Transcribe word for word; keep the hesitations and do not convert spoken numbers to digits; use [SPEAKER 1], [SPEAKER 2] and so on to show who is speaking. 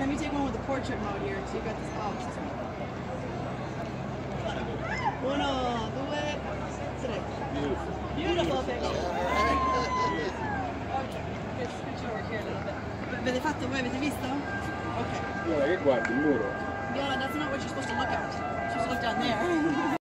[SPEAKER 1] Let me take one with the portrait mode here, so you got this out. Uno, due, tre.
[SPEAKER 2] Beautiful.
[SPEAKER 1] Beautiful picture. Ok, good, good show work here a little bit. Avete fatto voi, avete visto? Ok.
[SPEAKER 2] Guarda che guardi il muro.
[SPEAKER 1] Viola, that's not what you're supposed to look at. You're supposed to look down there.